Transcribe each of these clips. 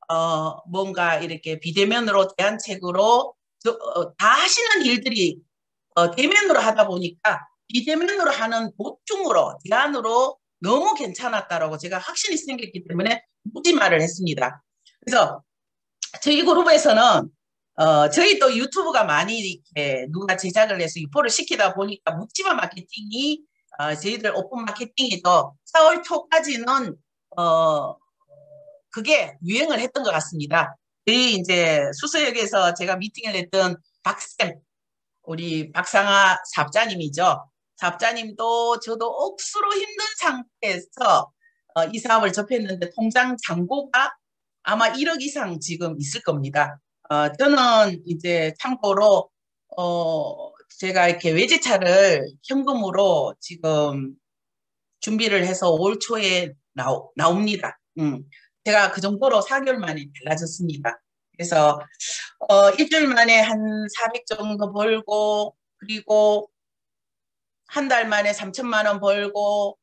뭔가 이렇게 비대면으로 대안책으로 다 하시는 일들이 대면으로 하다 보니까 비대면으로 하는 보충으로 대안으로 너무 괜찮았다라고 제가 확신이 생겼기 때문에 묻지 말을 했습니다. 그래서 저희 그룹에서는 저희 또 유튜브가 많이 이렇게 누가 제작을 해서 유포를 시키다 보니까 묵지마 마케팅이 저희들 오픈 마케팅이 더 4월 초까지는 어, 그게 유행을 했던 것 같습니다. 저희 이제 수서역에서 제가 미팅을 했던 박쌤, 우리 박상아 사업자님이죠. 사업자님도 저도 억수로 힘든 상태에서 이 사업을 접했는데 통장 잔고가 아마 1억 이상 지금 있을 겁니다. 저는 이제 참고로 제가 이렇게 외제차를 현금으로 지금 준비를 해서 올 초에 나옵니다. 제가 그 정도로 4개월 만에 달라졌습니다. 그래서 일주일 만에 한 400 정도 벌고 그리고 한 달 만에 3천만 원 벌고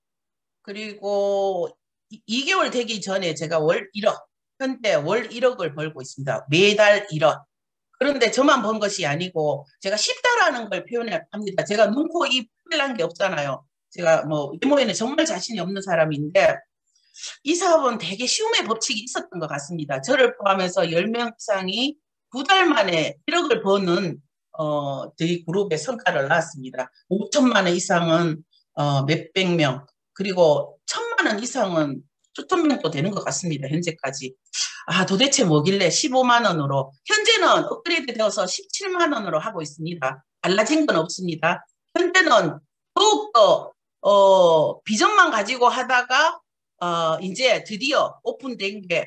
그리고 2개월 되기 전에 제가 월 1억 현재 월 1억을 벌고 있습니다. 매달 1억. 그런데 저만 번 것이 아니고 제가 쉽다라는 걸 표현합니다. 제가 눈, 코, 입 풀난 게 없잖아요. 제가 뭐 외모에는 정말 자신이 없는 사람인데 이 사업은 되게 쉬움의 법칙이 있었던 것 같습니다. 저를 포함해서 10명 이상이 2달 만에 1억을 버는 저희 그룹의 성과를 낳았습니다. 5천만 원 이상은 몇백 명, 그리고 1,000만 원 이상은 수천 명도 되는 것 같습니다. 현재까지. 도대체 뭐길래 15만 원으로, 현재는 업그레이드 되어서 17만 원으로 하고 있습니다. 달라진 건 없습니다. 현재는 더욱더 비전만 가지고 하다가 이제 드디어 오픈된 게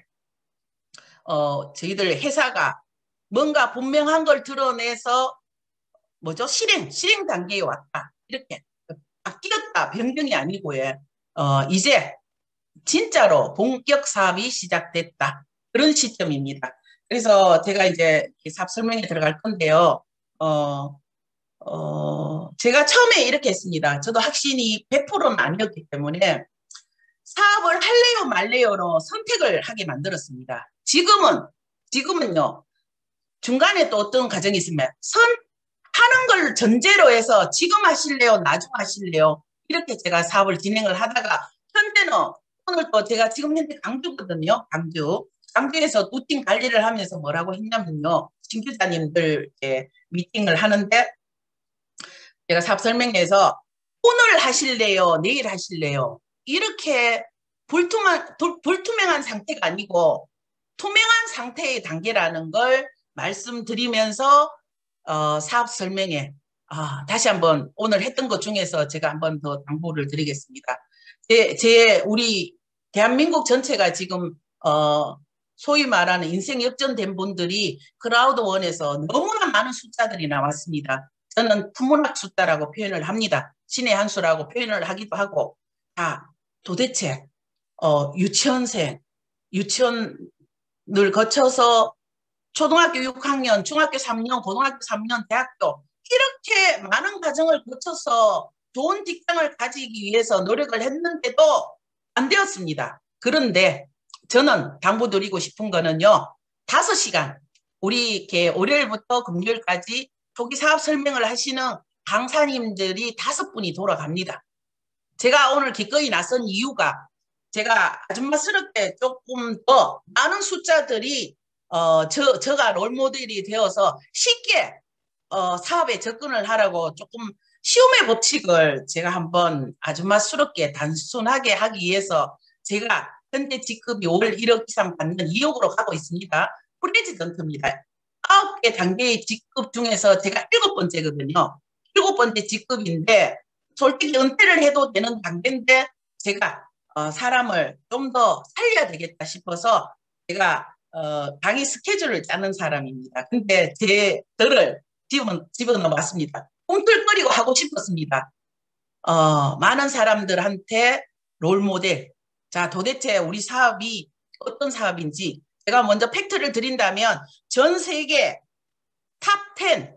저희들 회사가 뭔가 분명한 걸 드러내서 뭐죠? 실행 단계에 왔다. 이렇게 바뀌었다. 변경이 아니고요. 이제 진짜로 본격 사업이 시작됐다. 그런 시점입니다. 그래서 제가 이제 사업 설명에 들어갈 건데요. 제가 처음에 이렇게 했습니다. 저도 확신이 100%는 아니었기 때문에 사업을 할래요 말래요로 선택을 하게 만들었습니다. 지금은요, 중간에 또 어떤 과정이 있으면 하는 걸 전제로 해서 지금 하실래요, 나중 하실래요, 이렇게 제가 사업을 진행을 하다가 현재는 오늘 또 제가 지금 현재 강주거든요. 강주에서 루틴 관리를 하면서 뭐라고 했냐면요, 신규자님들 미팅을 하는데 제가 사업 설명에서 오늘 하실래요, 내일 하실래요, 이렇게 불투명한 상태가 아니고 투명한 상태의 단계라는 걸 말씀드리면서 사업 설명에 다시 한번 오늘 했던 것 중에서 제가 한번 더 당부를 드리겠습니다. 우리 대한민국 전체가 지금 소위 말하는 인생 역전된 분들이 크라우드원에서 너무나 많은 숫자들이 나왔습니다. 저는 투문학 숫자라고 표현을 합니다. 신의 한 수라고 표현을 하기도 하고, 도대체 유치원을 거쳐서 초등학교 6학년, 중학교 3년, 고등학교 3년, 대학교 이렇게 많은 과정을 거쳐서 좋은 직장을 가지기 위해서 노력을 했는데도 안 되었습니다. 그런데 저는 당부드리고 싶은 거는요, 5시간 우리 이렇게 월요일부터 금요일까지 초기 사업 설명을 하시는 강사님들이 5분이 돌아갑니다. 제가 오늘 기꺼이 나선 이유가 제가 아줌마스럽게 조금 더 많은 숫자들이 저가 롤모델이 되어서 쉽게 사업에 접근을 하라고 조금 쉬움의 법칙을 제가 한번 아줌마스럽게 단순하게 하기 위해서 제가 현재 직급이 월 1억 이상 받는 2억으로 가고 있습니다. 프레지던트입니다. 9개 단계의 직급 중에서 제가 7번째거든요. 7번째 직급인데 솔직히 은퇴를 해도 되는 단계인데 제가 사람을 좀 더 살려야 되겠다 싶어서 제가 강의 스케줄을 짜는 사람입니다. 근데 저를 집어넣어봤습니다. 꿈틀거리고 하고 싶었습니다. 많은 사람들한테 롤모델. 자, 도대체 우리 사업이 어떤 사업인지 제가 먼저 팩트를 드린다면 전 세계 탑 10,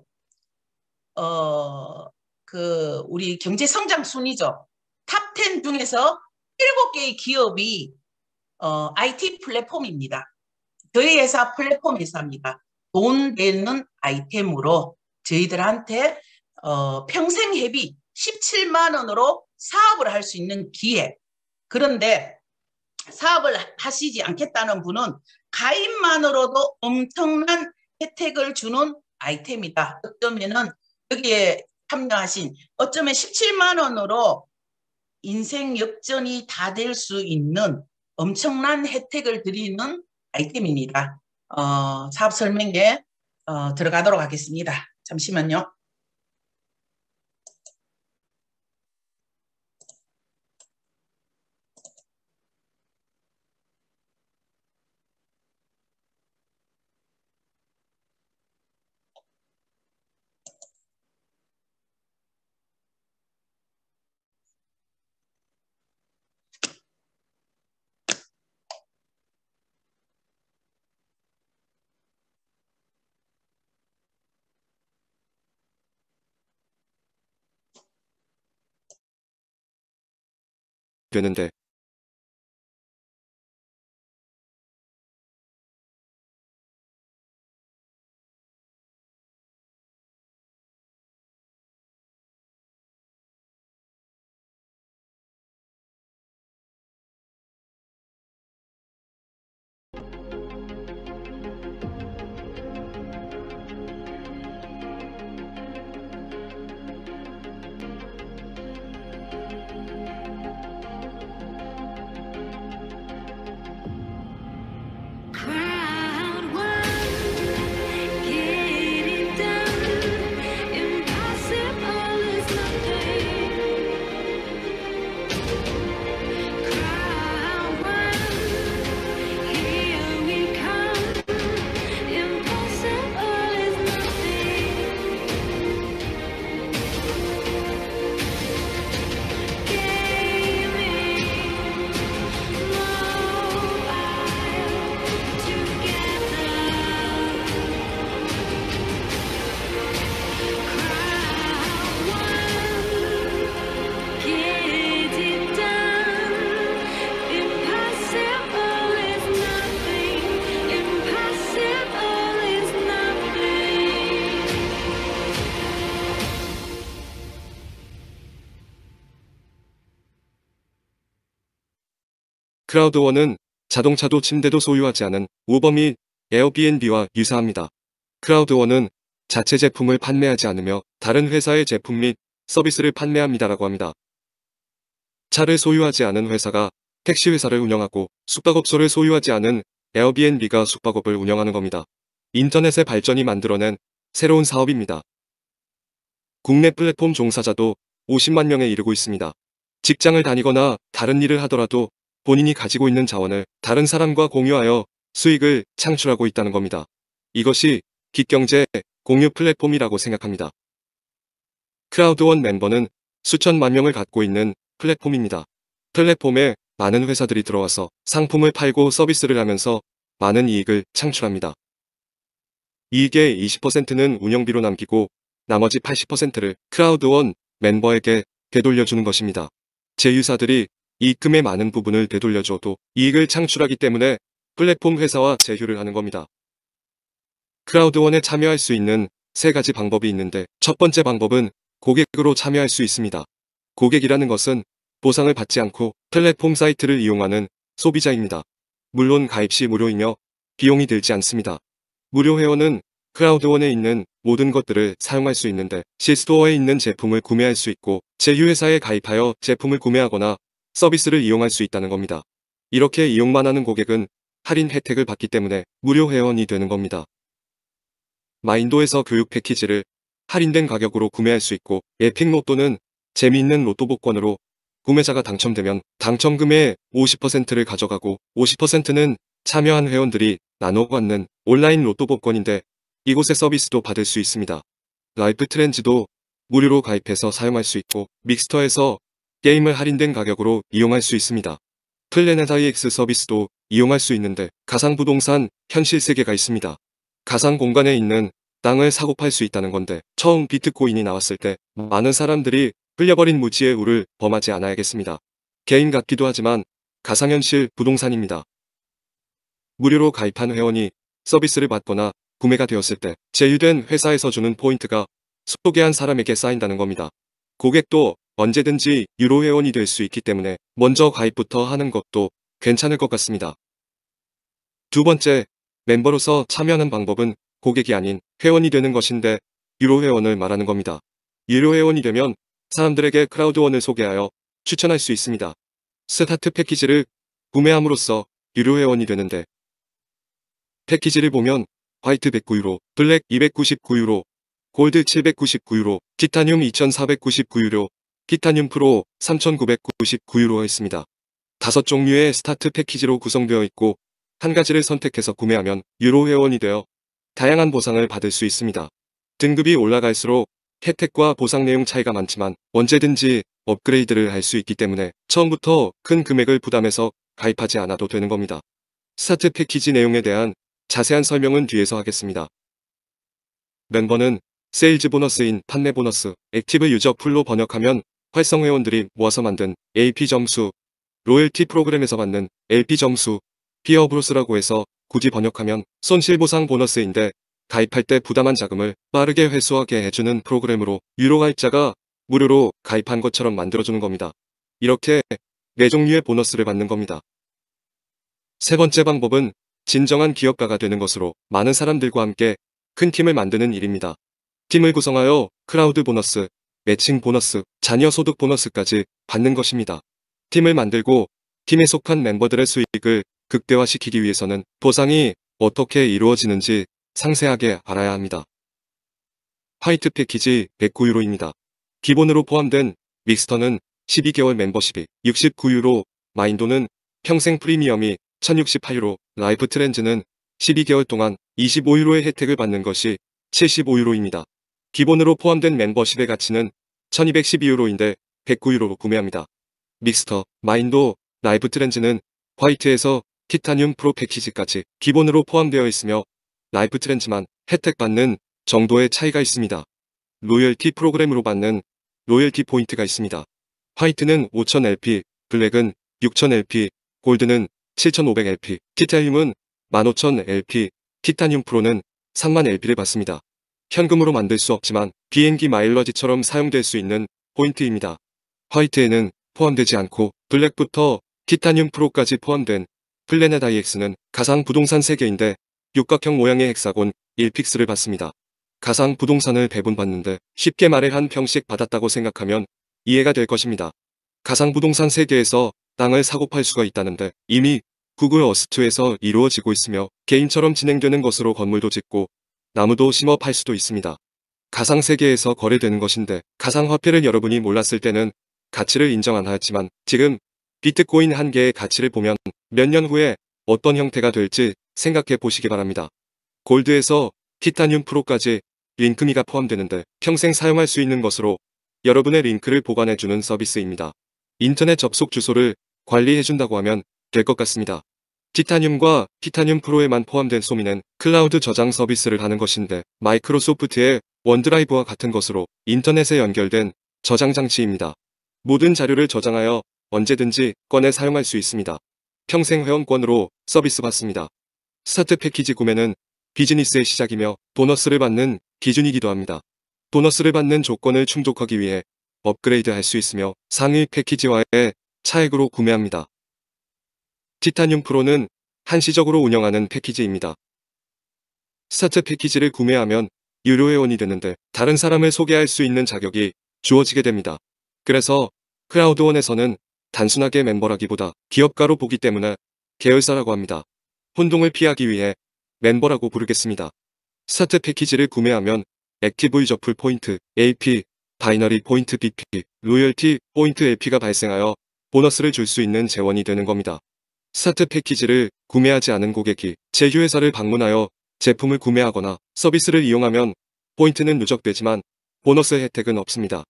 우리 경제 성장 순위죠. 탑 10 중에서 7개의 기업이 IT 플랫폼입니다. 저희 회사 플랫폼 회사입니다. 돈 되는 아이템으로 저희들한테 평생 회비 17만 원으로 사업을 할 수 있는 기회. 그런데 사업을 하시지 않겠다는 분은 가입만으로도 엄청난 혜택을 주는 아이템이다. 어쩌면은 여기에 참여하신 어쩌면 17만 원으로 인생 역전이 다 될 수 있는 엄청난 혜택을 드리는 아이템입니다. 사업 설명에 들어가도록 하겠습니다. 잠시만요. 되는데 크라우드원은 자동차도 침대도 소유하지 않은 우버 및 에어비앤비와 유사합니다. 크라우드원은 자체 제품을 판매하지 않으며 다른 회사의 제품 및 서비스를 판매합니다라고 합니다. 차를 소유하지 않은 회사가 택시 회사를 운영하고 숙박업소를 소유하지 않은 에어비앤비가 숙박업을 운영하는 겁니다. 인터넷의 발전이 만들어낸 새로운 사업입니다. 국내 플랫폼 종사자도 50만 명에 이르고 있습니다. 직장을 다니거나 다른 일을 하더라도 본인이 가지고 있는 자원을 다른 사람과 공유하여 수익을 창출하고 있다는 겁니다. 이것이 긱경제 공유 플랫폼이라고 생각합니다. 크라우드원 멤버는 수천만 명을 갖고 있는 플랫폼입니다. 플랫폼에 많은 회사들이 들어와서 상품을 팔고 서비스를 하면서 많은 이익을 창출합니다. 이익의 20%는 운영비로 남기고 나머지 80%를 크라우드원 멤버에게 되돌려주는 것입니다. 제휴사들이 이익금의 많은 부분을 되돌려줘도 이익을 창출하기 때문에 플랫폼 회사와 제휴를 하는 겁니다. 크라우드원에 참여할 수 있는 3가지 방법이 있는데 첫 번째 방법은 고객으로 참여할 수 있습니다. 고객이라는 것은 보상을 받지 않고 플랫폼 사이트를 이용하는 소비자입니다. 물론 가입 시 무료이며 비용이 들지 않습니다. 무료 회원은 크라우드원에 있는 모든 것들을 사용할 수 있는데 시스토어에 있는 제품을 구매할 수 있고 제휴회사에 가입하여 제품을 구매하거나 서비스를 이용할 수 있다는 겁니다. 이렇게 이용만 하는 고객은 할인 혜택을 받기 때문에 무료 회원이 되는 겁니다. 마인도에서 교육 패키지를 할인된 가격으로 구매할 수 있고 에픽 로또는 재미있는 로또 복권으로 구매자가 당첨되면 당첨금의 50%를 가져가고 50%는 참여한 회원들이 나눠 갖는 온라인 로또 복권인데 이곳의 서비스도 받을 수 있습니다. 라이프 트렌즈도 무료로 가입해서 사용할 수 있고 믹스터에서 게임을 할인된 가격으로 이용할 수 있습니다. 플래넷 IX 서비스도 이용할 수 있는데 가상부동산 현실 세계가 있습니다. 가상 공간에 있는 땅을 사고 팔 수 있다는 건데 처음 비트코인이 나왔을 때 많은 사람들이 흘려버린 무지의 우를 범하지 않아야겠습니다. 게임 같기도 하지만 가상현실 부동산입니다. 무료로 가입한 회원이 서비스를 받거나 구매가 되었을 때 제휴된 회사에서 주는 포인트가 소개한 사람에게 쌓인다는 겁니다. 고객도 언제든지 유료 회원이 될 수 있기 때문에 먼저 가입부터 하는 것도 괜찮을 것 같습니다. 두 번째, 멤버로서 참여하는 방법은 고객이 아닌 회원이 되는 것인데 유료 회원을 말하는 겁니다. 유료 회원이 되면 사람들에게 크라우드원을 소개하여 추천할 수 있습니다. 스타트 패키지를 구매함으로써 유료 회원이 되는데 패키지를 보면 화이트 109유로, 블랙 299유로, 골드 799유로, 티타늄 2499유로, 티타늄 프로 3999유로가 있습니다. 5종류의 스타트 패키지로 구성되어 있고 한 가지를 선택해서 구매하면 유료 회원이 되어 다양한 보상을 받을 수 있습니다. 등급이 올라갈수록 혜택과 보상 내용 차이가 많지만 언제든지 업그레이드를 할 수 있기 때문에 처음부터 큰 금액을 부담해서 가입하지 않아도 되는 겁니다. 스타트 패키지 내용에 대한 자세한 설명은 뒤에서 하겠습니다. 멤버는 세일즈 보너스인 판매 보너스, 액티브 유저 풀로 번역하면 활성 회원들이 모아서 만든 AP 점수, 로열티 프로그램에서 받는 LP 점수, 피어 브로스라고 해서 굳이 번역하면 손실보상 보너스인데 가입할 때 부담한 자금을 빠르게 회수하게 해주는 프로그램으로 유료 가입자가 무료로 가입한 것처럼 만들어주는 겁니다. 이렇게 4종류의 보너스를 받는 겁니다. 세 번째 방법은 진정한 기업가가 되는 것으로 많은 사람들과 함께 큰 팀을 만드는 일입니다. 팀을 구성하여 크라우드 보너스, 매칭 보너스, 자녀 소득 보너스까지 받는 것입니다. 팀을 만들고 팀에 속한 멤버들의 수익을 극대화시키기 위해서는 보상이 어떻게 이루어지는지 상세하게 알아야 합니다. 화이트 패키지 109유로입니다. 기본으로 포함된 믹스터는 12개월 멤버십이 69유로, 마인도는 평생 프리미엄이 1068유로, 라이프 트렌즈는 12개월 동안 25유로의 혜택을 받는 것이 75유로입니다. 기본으로 포함된 멤버십의 가치는 1212유로인데 109유로로 구매합니다. 믹스터, 마인도, 라이프 트렌즈는 화이트에서 티타늄 프로 패키지까지 기본으로 포함되어 있으며 라이프 트렌즈만 혜택 받는 정도의 차이가 있습니다. 로열티 프로그램으로 받는 로열티 포인트가 있습니다. 화이트는 5000LP, 블랙은 6000LP, 골드는 7500LP, 티타늄은 15000LP, 티타늄 프로는 30,000LP를 받습니다. 현금으로 만들 수 없지만 비행기 마일러지처럼 사용될 수 있는 포인트입니다. 화이트에는 포함되지 않고 블랙부터 티타늄 프로까지 포함된 플래넷 IX는 가상 부동산 세계인데 육각형 모양의 헥사곤 1픽스를 받습니다. 가상 부동산을 배분받는데 쉽게 말해 한 평씩 받았다고 생각하면 이해가 될 것입니다. 가상 부동산 세계에서 땅을 사고 팔 수가 있다는데 이미 구글 어스트에서 이루어지고 있으며 게임처럼 진행되는 것으로 건물도 짓고 나무도 심어 팔 수도 있습니다. 가상 세계에서 거래되는 것인데 가상 화폐를 여러분이 몰랐을 때는 가치를 인정 안 하였지만 지금 비트코인 한 개의 가치를 보면 몇 년 후에 어떤 형태가 될지 생각해 보시기 바랍니다. 골드에서 티타늄 프로까지 링크미가 포함되는데 평생 사용할 수 있는 것으로 여러분의 링크를 보관해주는 서비스입니다. 인터넷 접속 주소를 관리해준다고 하면 될 것 같습니다. 티타늄과 티타늄 프로에만 포함된 소미는 클라우드 저장 서비스를 하는 것인데 마이크로소프트의 원드라이브와 같은 것으로 인터넷에 연결된 저장 장치입니다. 모든 자료를 저장하여 언제든지 꺼내 사용할 수 있습니다. 평생 회원권으로 서비스 받습니다. 스타트 패키지 구매는 비즈니스의 시작이며 보너스를 받는 기준이기도 합니다. 보너스를 받는 조건을 충족하기 위해 업그레이드 할 수 있으며 상위 패키지와의 차액으로 구매합니다. 티타늄 프로는 한시적으로 운영하는 패키지입니다. 스타트 패키지를 구매하면 유료 회원이 되는데 다른 사람을 소개할 수 있는 자격이 주어지게 됩니다. 그래서 크라우드원에서는 단순하게 멤버라기보다 기업가로 보기 때문에 계열사라고 합니다. 혼동을 피하기 위해 멤버라고 부르겠습니다. 스타트 패키지를 구매하면 액티브 유저 풀 포인트, AP, 바이너리 포인트 BP, 로열티 포인트 LP가 발생하여 보너스를 줄 수 있는 재원이 되는 겁니다. 스타트 패키지를 구매하지 않은 고객이 제휴회사를 방문하여 제품을 구매하거나 서비스를 이용하면 포인트는 누적되지만 보너스 혜택은 없습니다.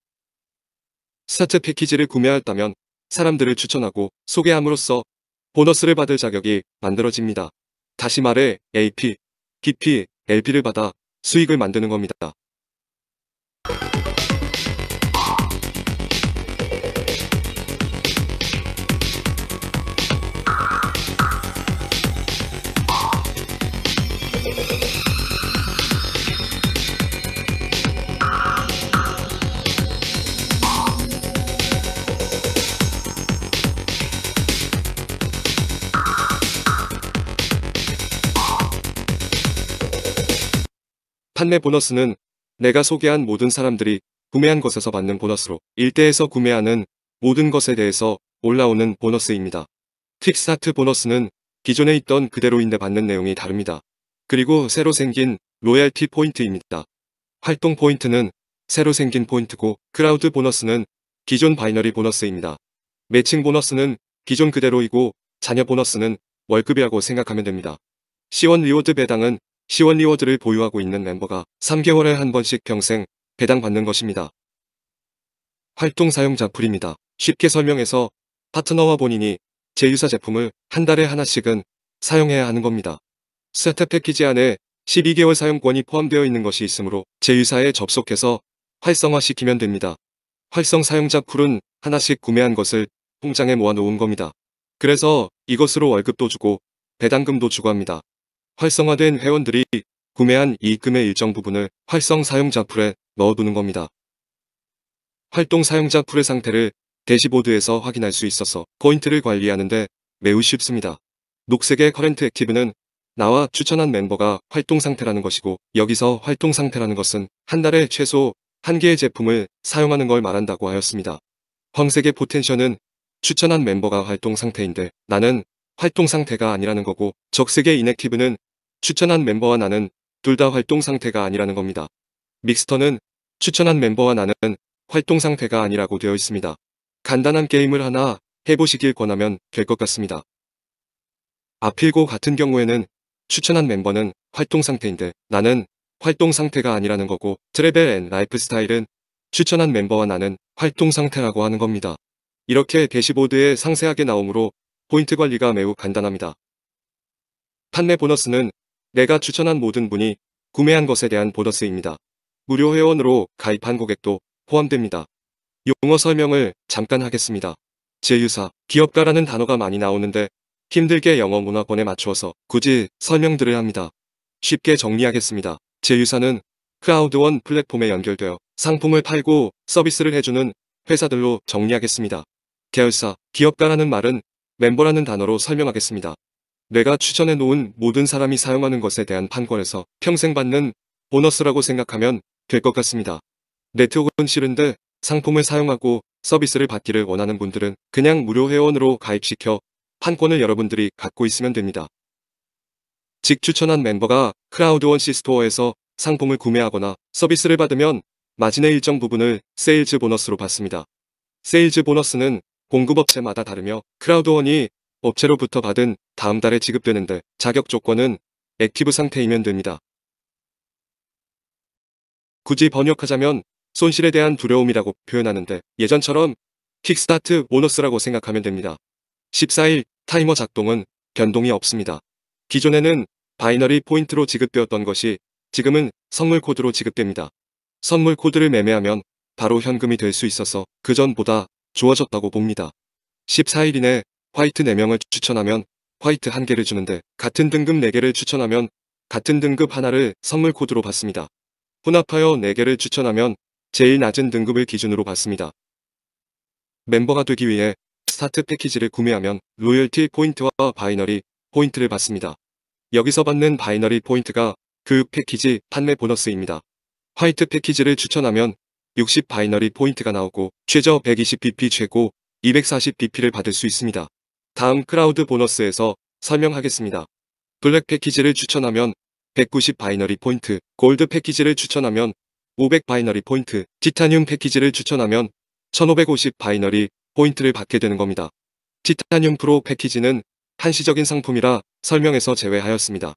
스타트 패키지를 구매하였다면 사람들을 추천하고 소개함으로써 보너스를 받을 자격이 만들어집니다. 다시 말해 AP, BP, LP를 받아 수익을 만드는 겁니다. 판매 보너스는 내가 소개한 모든 사람들이 구매한 것에서 받는 보너스로 일대에서 구매하는 모든 것에 대해서 올라오는 보너스입니다. 킥스타트 보너스는 기존에 있던 그대로인데 받는 내용이 다릅니다. 그리고 새로 생긴 로얄티 포인트입니다. 활동 포인트는 새로 생긴 포인트고 크라우드 보너스는 기존 바이너리 보너스입니다. 매칭 보너스는 기존 그대로이고 자녀 보너스는 월급이라고 생각하면 됩니다. C1 리워드 배당은 C1 리워드를 보유하고 있는 멤버가 3개월에 한 번씩 평생 배당받는 것입니다. 활동 사용자 풀입니다. 쉽게 설명해서 파트너와 본인이 제휴사 제품을 한 달에 하나씩은 사용해야 하는 겁니다. 스타트 패키지 안에 12개월 사용권이 포함되어 있는 것이 있으므로 제휴사에 접속해서 활성화시키면 됩니다. 활성 사용자 풀은 하나씩 구매한 것을 통장에 모아놓은 겁니다. 그래서 이것으로 월급도 주고 배당금도 주고 합니다. 활성화된 회원들이 구매한 이익금의 일정 부분을 활성 사용자 풀에 넣어두는 겁니다. 활동 사용자 풀의 상태를 대시보드에서 확인할 수 있어서 포인트를 관리하는데 매우 쉽습니다. 녹색의 커런트 액티브는 나와 추천한 멤버가 활동 상태라는 것이고, 여기서 활동 상태라는 것은 한 달에 최소 1개의 제품을 사용하는 걸 말한다고 하였습니다. 황색의 포텐셜은 추천한 멤버가 활동 상태인데 나는 활동 상태가 아니라는 거고, 적색의 인액티브는 추천한 멤버와 나는 둘 다 활동 상태가 아니라는 겁니다. 믹스터는 추천한 멤버와 나는 활동 상태가 아니라고 되어 있습니다. 간단한 게임을 하나 해보시길 권하면 될 것 같습니다. 아필고 같은 경우에는 추천한 멤버는 활동 상태인데 나는 활동 상태가 아니라는 거고, 트래벨 앤 라이프 스타일은 추천한 멤버와 나는 활동 상태라고 하는 겁니다. 이렇게 대시보드에 상세하게 나오므로 포인트 관리가 매우 간단합니다. 판매 보너스는 내가 추천한 모든 분이 구매한 것에 대한 보너스입니다. 무료 회원으로 가입한 고객도 포함됩니다. 용어 설명을 잠깐 하겠습니다. 제휴사, 기업가라는 단어가 많이 나오는데 힘들게 영어 문화권에 맞추어서 굳이 설명들을 합니다. 쉽게 정리하겠습니다. 제휴사는 크라우드원 플랫폼에 연결되어 상품을 팔고 서비스를 해주는 회사들로 정리하겠습니다. 계열사, 기업가라는 말은 멤버라는 단어로 설명하겠습니다. 내가 추천해 놓은 모든 사람이 사용하는 것에 대한 판권에서 평생 받는 보너스라고 생각하면 될 것 같습니다. 네트워크는 싫은데 상품을 사용하고 서비스를 받기를 원하는 분들은 그냥 무료 회원으로 가입시켜 판권을 여러분들이 갖고 있으면 됩니다. 즉 추천한 멤버가 크라우드원 C스토어에서 상품을 구매하거나 서비스를 받으면 마진의 일정 부분을 세일즈 보너스로 받습니다. 세일즈 보너스는 공급업체마다 다르며 크라우드원이 업체로부터 받은 다음 달에 지급되는데 자격 조건은 액티브 상태이면 됩니다. 굳이 번역하자면 손실에 대한 두려움이라고 표현하는데 예전처럼 킥스타트 보너스라고 생각하면 됩니다. 14일 타이머 작동은 변동이 없습니다. 기존에는 바이너리 포인트로 지급되었던 것이 지금은 선물 코드로 지급됩니다. 선물 코드를 매매하면 바로 현금이 될 수 있어서 그전보다 좋아졌다고 봅니다. 14일 이내 화이트 4명을 추천하면 화이트 1개를 주는데 같은 등급 4개를 추천하면 같은 등급 하나를 선물 코드로 받습니다. 혼합하여 4개를 추천하면 제일 낮은 등급을 기준으로 받습니다. 멤버가 되기 위해 스타트 패키지를 구매하면 로열티 포인트와 바이너리 포인트를 받습니다. 여기서 받는 바이너리 포인트가 그 패키지 판매 보너스입니다. 화이트 패키지를 추천하면 60 바이너리 포인트가 나오고 최저 120bp 최고 240bp를 받을 수 있습니다. 다음 크라우드 보너스에서 설명하겠습니다. 블랙 패키지를 추천하면 190 바이너리 포인트, 골드 패키지를 추천하면 500 바이너리 포인트, 티타늄 패키지를 추천하면 1550 바이너리 포인트를 받게 되는 겁니다. 티타늄 프로 패키지는 한시적인 상품이라 설명에서 제외하였습니다.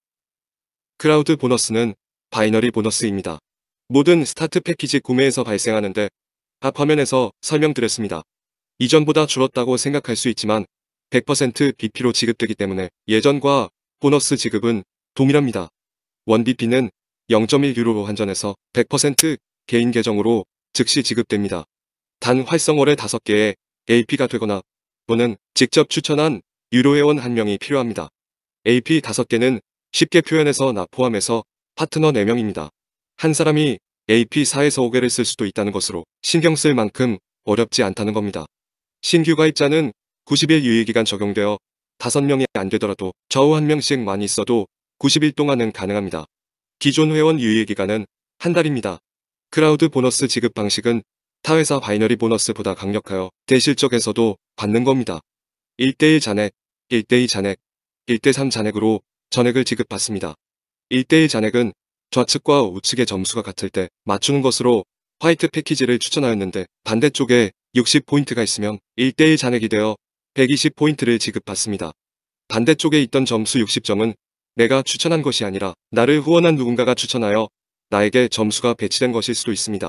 크라우드 보너스는 바이너리 보너스입니다. 모든 스타트 패키지 구매에서 발생하는데 앞 화면에서 설명드렸습니다. 이전보다 줄었다고 생각할 수 있지만 100% BP로 지급되기 때문에 예전과 보너스 지급은 동일합니다. 1BP는 0.1유로로 환전해서 100% 개인 계정으로 즉시 지급됩니다. 단 활성월에 5개의 AP가 되거나 또는 직접 추천한 유료 회원 1명이 필요합니다. AP 5개는 쉽게 표현해서 나 포함해서 파트너 4명입니다. 한 사람이 AP 4에서 5개를 쓸 수도 있다는 것으로 신경 쓸 만큼 어렵지 않다는 겁니다. 신규 가입자는 90일 유예기간 적용되어 5명이 안 되더라도 좌우 1명씩만 있어도 90일 동안은 가능합니다. 기존 회원 유예기간은 한 달입니다. 크라우드 보너스 지급 방식은 타 회사 바이너리 보너스보다 강력하여 대실적에서도 받는 겁니다. 1대1 잔액, 1대2 잔액, 1대3 잔액으로 전액을 지급받습니다. 1대1 잔액은 좌측과 우측의 점수가 같을 때 맞추는 것으로 화이트 패키지를 추천하였는데 반대쪽에 60포인트가 있으면 1대1 잔액이 되어 120포인트를 지급받습니다. 반대쪽에 있던 점수 60점은 내가 추천한 것이 아니라 나를 후원한 누군가가 추천하여 나에게 점수가 배치된 것일 수도 있습니다.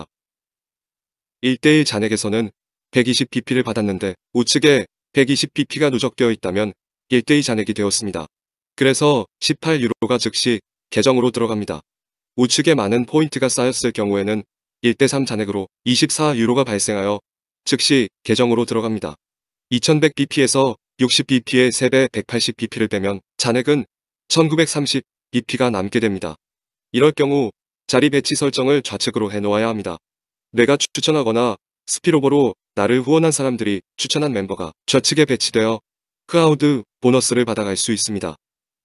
1대1 잔액에서는 120bp를 받았는데 우측에 120bp가 누적되어 있다면 1대2 잔액이 되었습니다. 그래서 18유로가 즉시 계정으로 들어갑니다. 우측에 많은 포인트가 쌓였을 경우에는 1대3 잔액으로 24유로가 발생하여 즉시 계정으로 들어갑니다. 2100bp에서 60bp의 3배 180bp를 빼면 잔액은 1930bp가 남게 됩니다. 이럴 경우 자리 배치 설정을 좌측으로 해놓아야 합니다. 내가 추천하거나 스피로버로 나를 후원한 사람들이 추천한 멤버가 좌측에 배치되어 크라우드 보너스를 받아갈 수 있습니다.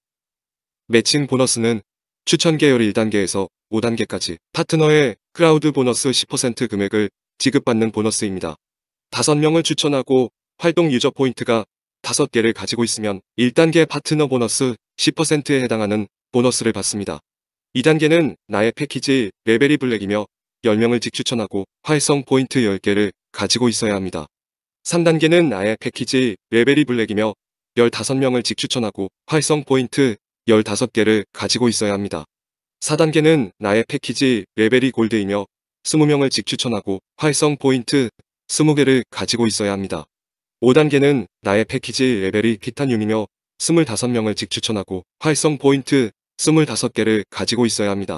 매칭 보너스는 추천 계열 1단계에서 5단계까지 파트너의 크라우드 보너스 10% 금액을 지급받는 보너스입니다. 5명을 추천하고 활동 유저 포인트가 5개를 가지고 있으면 1단계 파트너 보너스 10%에 해당하는 보너스를 받습니다. 2단계는 나의 패키지 레벨이 블랙이며 10명을 직추천하고 활성 포인트 10개를 가지고 있어야 합니다. 3단계는 나의 패키지 레벨이 블랙이며 15명을 직추천하고 활성 포인트 15개를 가지고 있어야 합니다. 4단계는 나의 패키지 레벨이 골드이며 20명을 직추천하고 활성 포인트 20개를 가지고 있어야 합니다. 5단계는 나의 패키지 레벨이 티타늄이며 25명을 직추천하고 활성 포인트 25개를 가지고 있어야 합니다.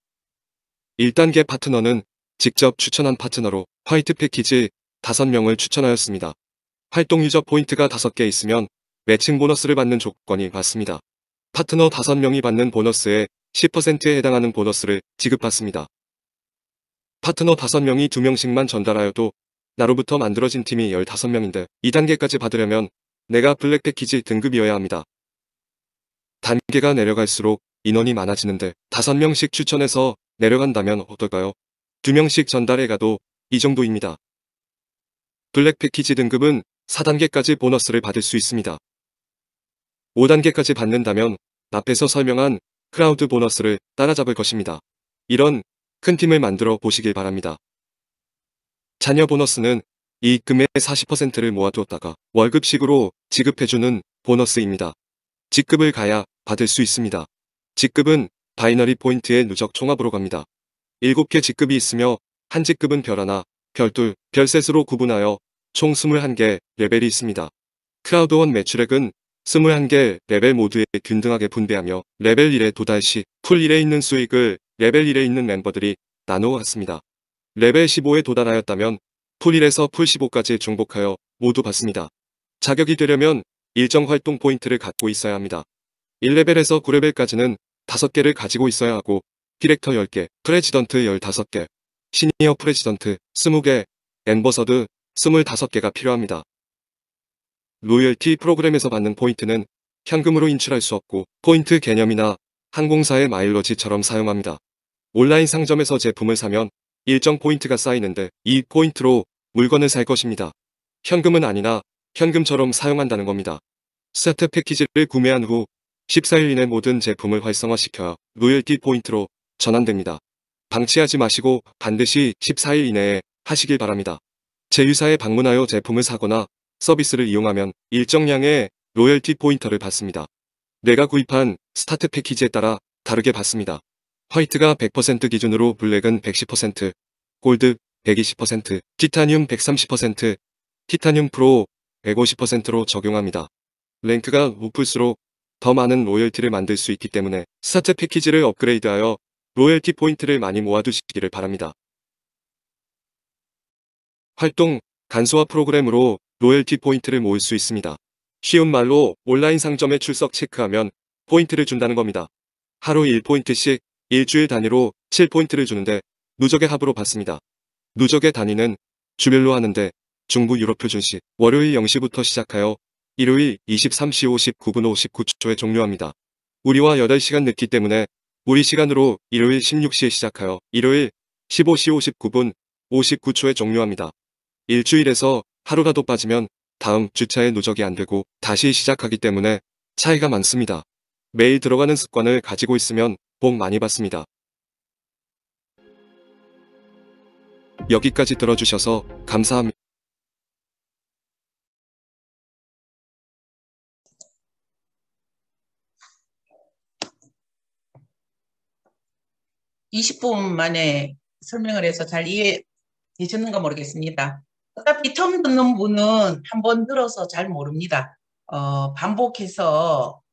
1단계 파트너는 직접 추천한 파트너로 화이트 패키지 5명을 추천하였습니다. 활동 유저 포인트가 5개 있으면 매칭 보너스를 받는 조건이 맞습니다. 파트너 5명이 받는 보너스의 10%에 해당하는 보너스를 지급받습니다. 파트너 5명이 2명씩만 전달하여도 나로부터 만들어진 팀이 15명인데 2단계까지 받으려면 내가 블랙 패키지 등급이어야 합니다. 단계가 내려갈수록 인원이 많아지는데 5명씩 추천해서 내려간다면 어떨까요? 2명씩 전달해가도 이 정도입니다. 블랙 패키지 등급은 4단계까지 보너스를 받을 수 있습니다. 5단계까지 받는다면 앞에서 설명한 크라우드 보너스를 따라잡을 것입니다. 이런 큰 팀을 만들어 보시길 바랍니다. 자녀 보너스는 이익금의 40%를 모아두었다가 월급식으로 지급해주는 보너스입니다. 직급을 가야 받을 수 있습니다. 직급은 바이너리 포인트의 누적 총합으로 갑니다. 7개 직급이 있으며 한 직급은 별 하나, 별둘, 별셋으로 구분하여 총 21개 레벨이 있습니다. 크라우드원 매출액은 21개 레벨 모두에 균등하게 분배하며 레벨 1에 도달 시 풀 1에 있는 수익을 레벨 1에 있는 멤버들이 나누어 갔습니다. 레벨 15에 도달하였다면 풀 1에서 풀 15까지 중복하여 모두 받습니다. 자격이 되려면 일정 활동 포인트를 갖고 있어야 합니다. 1레벨에서 9레벨까지는 5개를 가지고 있어야 하고 디렉터 10개, 프레지던트 15개, 시니어 프레지던트 20개, 엠버서드 25개가 필요합니다. 로열티 프로그램에서 받는 포인트는 현금으로 인출할 수 없고 포인트 개념이나 항공사의 마일러지처럼 사용합니다. 온라인 상점에서 제품을 사면 일정 포인트가 쌓이는데 이 포인트로 물건을 살 것입니다. 현금은 아니나 현금처럼 사용한다는 겁니다. 스타트 패키지를 구매한 후 14일 이내 모든 제품을 활성화시켜야 로열티 포인트로 전환됩니다. 방치하지 마시고 반드시 14일 이내에 하시길 바랍니다. 제휴사에 방문하여 제품을 사거나 서비스를 이용하면 일정량의 로열티 포인터를 받습니다. 내가 구입한 스타트 패키지에 따라 다르게 받습니다. 화이트가 100% 기준으로 블랙은 110%, 골드 120%, 티타늄 130%, 티타늄 프로 150%로 적용합니다. 랭크가 높을수록 더 많은 로열티를 만들 수 있기 때문에 스타트 패키지를 업그레이드하여 로열티 포인트를 많이 모아두시기를 바랍니다. 활동 간소화 프로그램으로 로열티 포인트를 모을 수 있습니다. 쉬운 말로 온라인 상점에 출석 체크하면 포인트를 준다는 겁니다. 하루 1포인트씩 일주일 단위로 7포인트를 주는데 누적의 합으로 받습니다. 누적의 단위는 주별로 하는데 중부 유럽 표준시 월요일 0시부터 시작하여 일요일 23시 59분 59초에 종료합니다. 우리와 8시간 늦기 때문에 우리 시간으로 일요일 16시에 시작하여 일요일 15시 59분 59초에 종료합니다. 일주일에서 하루라도 빠지면 다음 주차에 누적이 안 되고 다시 시작하기 때문에 차이가 많습니다. 매일 들어가는 습관을 가지고 있으면 복 많이 받습니다. 여기까지 들어주셔서 감사합니다. 20분 만에 설명을 해서 잘 이해되셨는가 모르겠습니다. 어차피 처음 듣는 분은 한 번 들어서 잘 모릅니다. 반복해서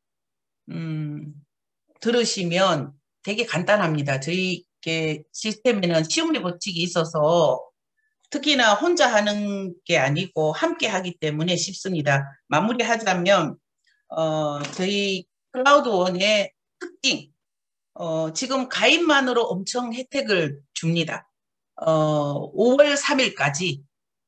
들으시면 되게 간단합니다. 저희 시스템에는 시험리 법칙이 있어서 특히나 혼자 하는 게 아니고 함께 하기 때문에 쉽습니다. 마무리하자면 저희 클라우드원의 특징, 지금 가입만으로 엄청 혜택을 줍니다. 5월 3일까지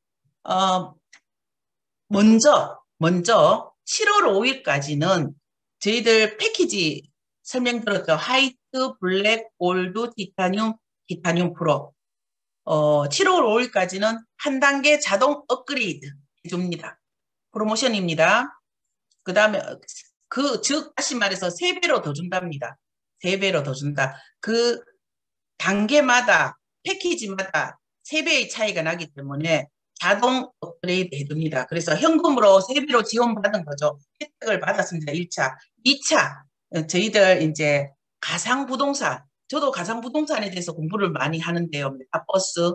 먼저 7월 5일까지는 저희들 패키지 설명드렸죠. 화이트, 블랙, 골드, 티타늄 프로. 7월 5일까지는 한 단계 자동 업그레이드 해줍니다. 프로모션입니다. 그 다음에 즉 다시 말해서 3배로 더 준답니다. 3배로 더 준다. 그 단계마다 패키지마다 3배의 차이가 나기 때문에 자동 업그레이드 해줍니다. 그래서 현금으로 3배로 지원받은 거죠. 혜택을 받았습니다. 1차. 2차 저희들 이제 가상부동산, 저도 가상부동산에 대해서 공부를 많이 하는데요. 메타버스,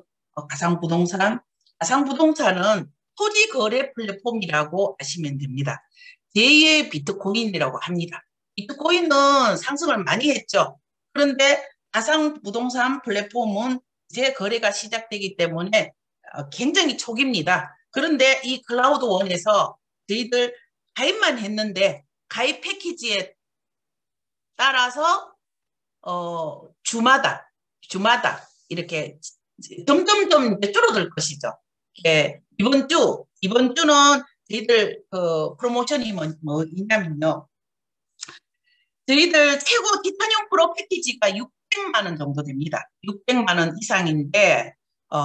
가상부동산은 토지거래 플랫폼이라고 아시면 됩니다. 제2의 비트코인이라고 합니다. 비트코인은 상승을 많이 했죠. 그런데 가상부동산 플랫폼은 이제 거래가 시작되기 때문에 굉장히 초기입니다. 그런데 이 클라우드원에서 저희들 가입만 했는데 가입 패키지에 따라서 주마다 이렇게 점점점 줄어들 것이죠. 이번 주는 저희들 프로모션이 뭐냐면요. 저희들 최고 티타늄 프로 패키지가 600만 원 정도 됩니다. 600만 원 이상인데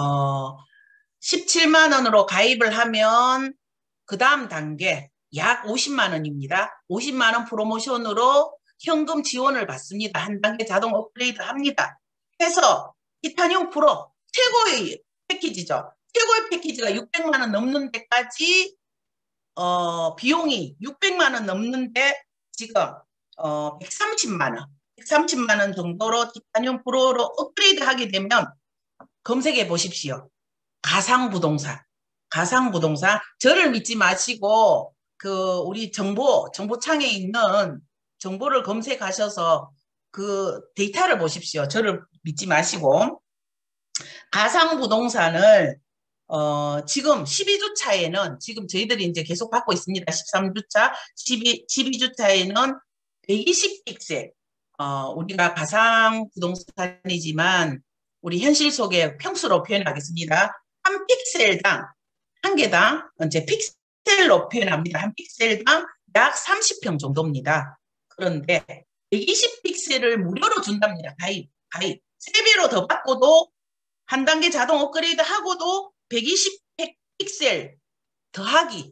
17만 원으로 가입을 하면 그 다음 단계 약 50만 원입니다. 50만 원 프로모션으로 현금 지원을 받습니다. 한 단계 자동 업그레이드 합니다. 해서 티타늄 프로 최고의 패키지죠. 최고의 패키지가 600만 원 넘는 데까지 비용이 600만 원 넘는데 지금 130만 원 정도로 티타늄 프로로 업그레이드 하게 되면 검색해 보십시오. 가상부동산. 저를 믿지 마시고 우리 정보창에 있는 정보를 검색하셔서 그 데이터를 보십시오. 저를 믿지 마시고. 가상부동산을 지금 12주차에는 지금 저희들이 이제 계속 받고 있습니다. 13주차, 12주차에는 120픽셀. 우리가 가상부동산이지만 우리 현실 속의 평수로 표현하겠습니다. 한 픽셀당, 한 개당 이제 픽셀로 표현합니다. 한 픽셀당 약 30평 정도입니다. 그런데 120픽셀을 무료로 준답니다. 가입. 3배로 더 받고도 한 단계 자동 업그레이드 하고도 120픽셀 더하기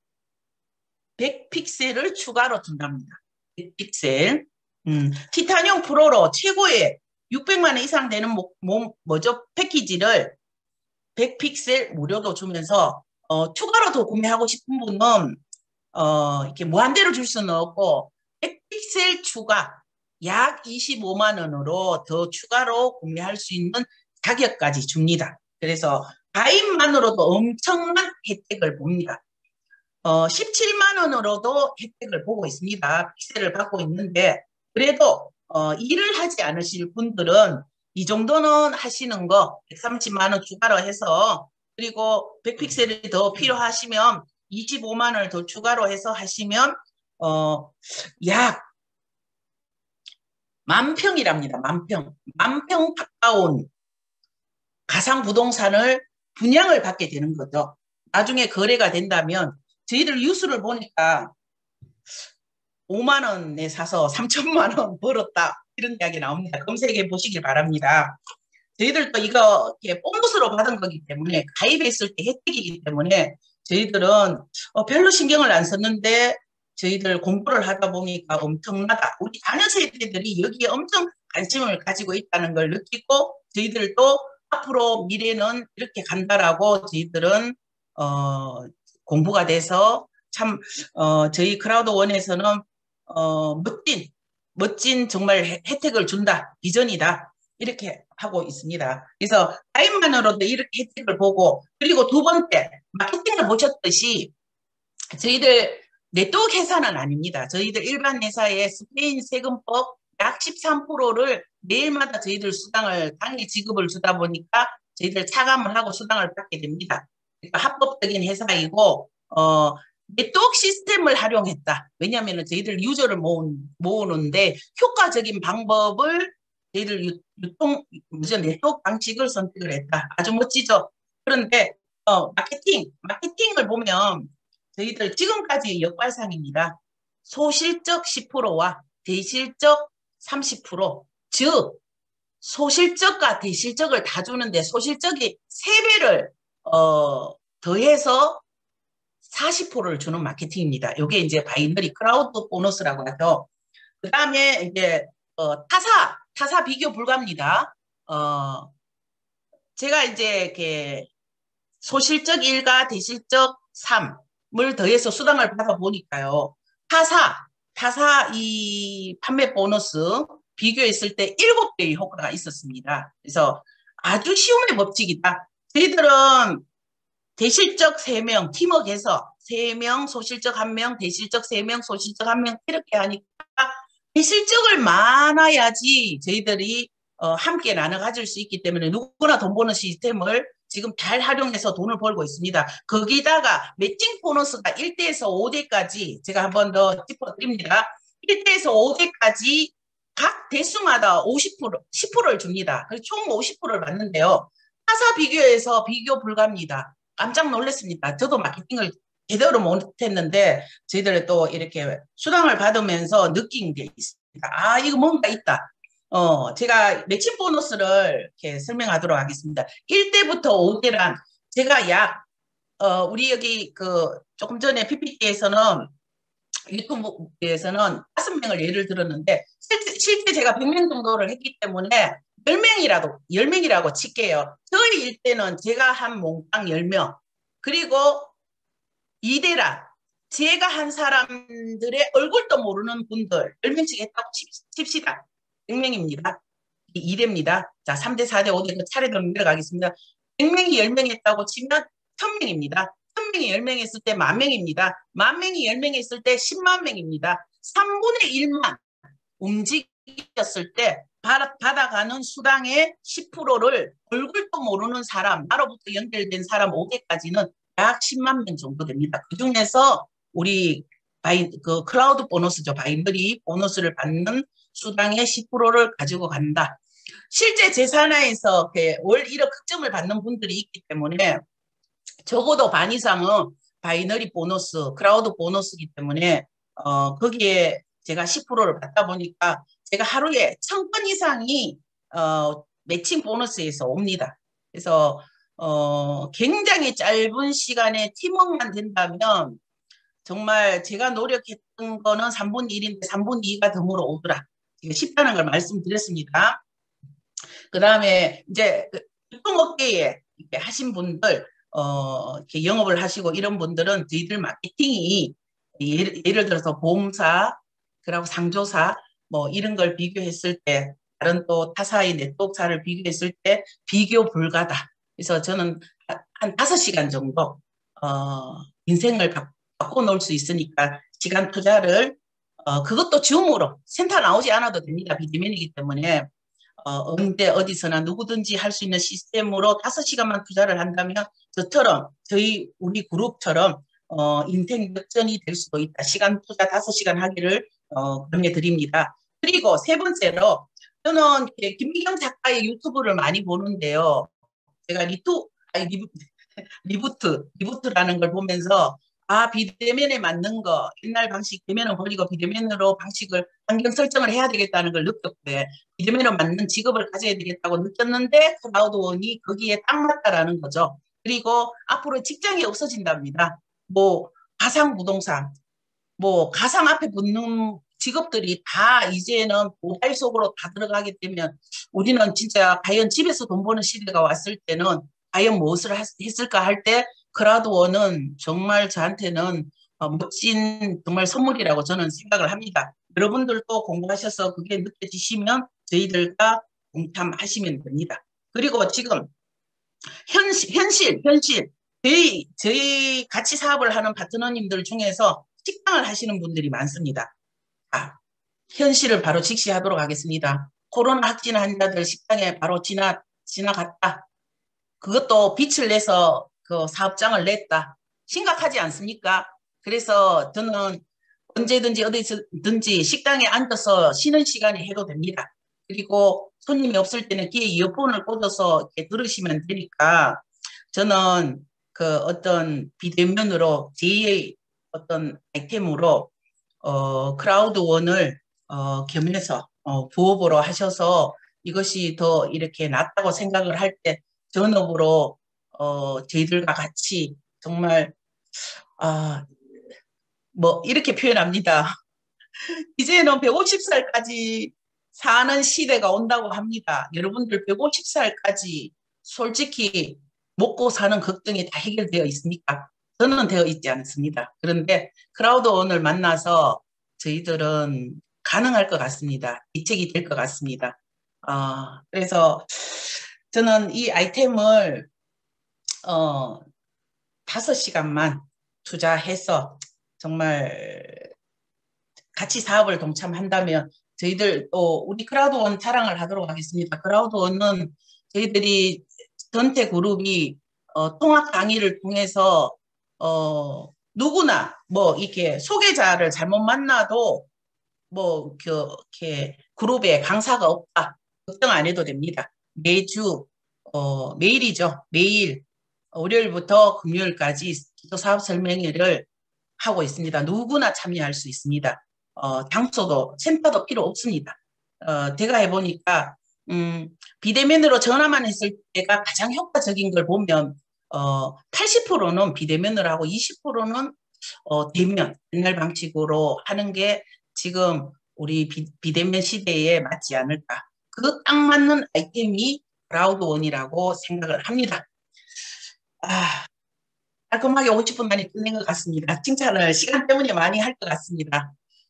100픽셀을 추가로 준답니다. 100픽셀. 티타늄 프로로 최고의 600만 원 이상 되는 뭐죠? 패키지를 100픽셀 무료로 주면서 추가로 더 구매하고 싶은 분은 이렇게 무한대로 줄 수는 없고 100픽셀 추가 약 25만 원으로 더 추가로 구매할 수 있는 가격까지 줍니다. 그래서 가입만으로도 엄청난 혜택을 봅니다. 17만 원으로도 혜택을 보고 있습니다. 픽셀을 받고 있는데 그래도 일을 하지 않으실 분들은 이 정도는 하시는 거 130만 원 추가로 해서 그리고 100픽셀이 더 필요하시면 25만 원을 더 추가로 해서 하시면 약 10,000평이랍니다. 10,000평. 10,000평 가까운 가상부동산을 분양을 받게 되는 거죠. 나중에 거래가 된다면 저희들 뉴스를 보니까 5만 원에 사서 3천만 원 벌었다. 이런 이야기 나옵니다. 검색해 보시길 바랍니다. 저희들도 이거 보너스로 받은 거기 때문에 가입했을 때 혜택이기 때문에 저희들은 별로 신경을 안 썼는데 저희들 공부를 하다 보니까 엄청나다. 우리 자녀 세대들이 여기에 엄청 관심을 가지고 있다는 걸 느끼고 저희들도 앞으로 미래는 이렇게 간다라고 저희들은 공부가 돼서 참 저희 크라우드원에서는 멋진 정말 혜택을 준다. 비전이다. 이렇게 하고 있습니다. 그래서 가입만으로도 이렇게 혜택을 보고 그리고 두 번째 마케팅을 보셨듯이 저희들 네트워크 회사는 아닙니다. 저희들 일반 회사의 스페인 세금법 약 13%를 매일마다 저희들 수당을 당일 지급을 주다 보니까 저희들 차감을 하고 수당을 받게 됩니다. 그러니까 합법적인 회사이고 네트워크 시스템을 활용했다. 왜냐하면 저희들 유저를 모으는데 효과적인 방법을 저희들 네트워크 방식을 선택을 했다. 아주 멋지죠. 그런데 마케팅을 보면 저희들 지금까지 역발상입니다. 소실적 10%와 대실적 30%, 즉 소실적과 대실적을 다 주는데 소실적이 3배를 더해서 40%를 주는 마케팅입니다. 이게 이제 바이너리 크라우드 보너스라고 하죠. 그 다음에 이제 타사 비교 불가입니다. 제가 이제 이렇게 소실적 1과 대실적 3을 더해서 수당을 받아 보니까요. 타사 이 판매 보너스 비교했을 때 7배의 효과가 있었습니다. 그래서 아주 쉬움의 법칙이다. 저희들은 대실적 3명, 팀워크에서 3명, 소실적 1명, 대실적 3명, 소실적 1명 이렇게 하니까 대실적을 많아야지 저희들이 함께 나눠 가질 수 있기 때문에 누구나 돈 버는 시스템을 지금 잘 활용해서 돈을 벌고 있습니다. 거기다가 매칭 보너스가 1대에서 5대까지 제가 한 번 더 짚어드립니다. 1대에서 5대까지 각 대수마다 10%를 줍니다. 그래서 총 50%를 받는데요. 타사 비교에서 비교 불가입니다. 깜짝 놀랐습니다. 저도 마케팅을 제대로 못했는데 저희들 또 이렇게 수당을 받으면서 느낀 게 있습니다. 아, 이거 뭔가 있다. 제가 매칭 보너스를 이렇게 설명하도록 하겠습니다. 1대부터 5대란 제가 우리 여기 조금 전에 PPT에서는 유튜브에서는 5명을 예를 들었는데 실제 제가 100명 정도를 했기 때문에 10명이라고 칠게요. 저희 일대는 제가 한 몽땅 10명 그리고 2대란 제가 한 사람들의 얼굴도 모르는 분들 10명씩 했다고 칩시다. 100명입니다. 2대입니다. 자, 3대, 4대, 5대 차례대로 내려가겠습니다. 100명이 10명 했다고 치면 1000명입니다. 1000명이 10명 했을 때 10,000명입니다. 10,000명이 10명 했을 때 10만 명입니다. 3분의 1만 움직였을 때 받아가는 수당의 10%를 얼굴도 모르는 사람, 나로부터 연결된 사람 5개까지는 약 10만 명 정도 됩니다. 그 중에서 우리 클라우드 보너스죠. 바이너리 보너스를 받는 수당의 10%를 가지고 간다. 실제 제산하에서 월 1억 흑점을 받는 분들이 있기 때문에 적어도 반 이상은 바이너리 보너스, 크라우드 보너스이기 때문에 거기에 제가 10%를 받다 보니까 제가 하루에 1000건 이상이 매칭 보너스에서 옵니다. 그래서 굉장히 짧은 시간에 팀워크만 된다면 정말 제가 노력했던 거는 3분의 1인데 3분의 2가 덤으로 오더라. 쉽다는 걸 말씀드렸습니다. 그 다음에 이제 유통업계에 하신 분들, 이렇게 영업을 하시고 이런 분들은 저희들 마케팅이 예를 들어서 보험사, 그리고 상조사, 뭐 이런 걸 비교했을 때, 다른 또 타사의 네트워크사를 비교했을 때 비교 불가다. 그래서 저는 한 5시간 정도, 인생을 바꿔놓을 수 있으니까 시간 투자를 그것도 줌으로 센터 나오지 않아도 됩니다. 비대면이기 때문에 언제 어디서나 누구든지 할 수 있는 시스템으로 5시간만 투자를 한다면 저처럼 우리 그룹처럼 인생 역전이 될 수도 있다. 시간 투자 5시간 하기를 권해드립니다. 그리고 세 번째로 저는 김미경 작가의 유튜브를 많이 보는데요. 제가 리부트라는 걸 보면서 비대면에 맞는 거, 옛날 방식 대면을 버리고 비대면으로 방식을 환경 설정을 해야 되겠다는 걸 느꼈대. 비대면으로 맞는 직업을 가져야 되겠다고 느꼈는데 크라우드원이 거기에 딱 맞다라는 거죠. 그리고 앞으로 직장이 없어진답니다. 뭐 가상 부동산, 뭐 가상 앞에 붙는 직업들이 다 이제는 모바일 속으로 다 들어가게 되면 우리는 진짜 과연 집에서 돈 버는 시대가 왔을 때는 과연 무엇을 했을까 할 때 크라우드원은 정말 저한테는 멋진 정말 선물이라고 저는 생각을 합니다. 여러분들도 공부하셔서 그게 느껴지시면 저희들과 동참하시면 됩니다. 그리고 지금 현실. 저희 같이 사업을 하는 파트너님들 중에서 식당을 하시는 분들이 많습니다. 현실을 바로 직시하도록 하겠습니다. 코로나 확진 환자들 식당에 바로 지나갔다. 그것도 빛을 내서 그 사업장을 냈다. 심각하지 않습니까? 그래서 저는 언제든지 어디든지 식당에 앉아서 쉬는 시간에 해도 됩니다. 그리고 손님이 없을 때는 귀에 이어폰을 꽂아서 이렇게 들으시면 되니까 저는 그 어떤 비대면으로 제2의 어떤 아이템으로 크라우드원을 겸해서 부업으로 하셔서 이것이 더 이렇게 낫다고 생각을 할 때 전업으로 저희들과 같이 정말 뭐 이렇게 표현합니다. 이제는 150살까지 사는 시대가 온다고 합니다. 여러분들 150살까지 솔직히 먹고 사는 걱정이 다 해결되어 있습니까? 저는 되어 있지 않습니다. 그런데 크라우드원을 만나서 저희들은 가능할 것 같습니다. 대책이 될 것 같습니다. 그래서 저는 이 아이템을 5시간만 투자해서 정말 같이 사업을 동참한다면 저희들 또 우리 크라우드원 자랑을 하도록 하겠습니다. 크라우드원은 저희들이 전체 그룹이 통합 강의를 통해서 누구나 뭐 이렇게 소개자를 잘못 만나도 뭐 이렇게 그룹에 강사가 없다 걱정 안 해도 됩니다. 매주 매일이죠. 매일 월요일부터 금요일까지 기초 사업 설명회를 하고 있습니다. 누구나 참여할 수 있습니다. 장소도 센터도 필요 없습니다. 제가 해보니까 비대면으로 전화만 했을 때가 가장 효과적인 걸 보면 80%는 비대면으로 하고 20%는 대면 옛날 방식으로 하는 게 지금 우리 비대면 시대에 맞지 않을까. 그 딱 맞는 아이템이 크라우드원이라고 생각을 합니다. 깔끔하게 50분 만에 끝낸 것 같습니다. 칭찬을 시간 때문에 많이 할 것 같습니다.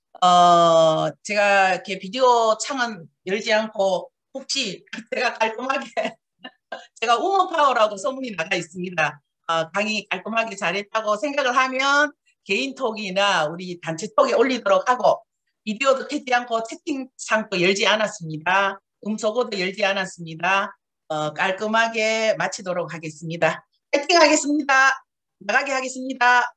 제가 이렇게 비디오 창은 열지 않고 혹시 제가 깔끔하게 제가 우먼파워라고 소문이 나가 있습니다. 강의 깔끔하게 잘했다고 생각을 하면 개인 톡이나 우리 단체 톡에 올리도록 하고 비디오도 켜지 않고 채팅창도 열지 않았습니다. 음소거도 열지 않았습니다. 깔끔하게 마치도록 하겠습니다. 파이팅 하겠습니다. 나가게 하겠습니다.